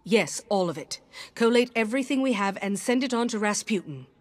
Yes, all of it. Collate everything we have and send it on to Rasputin.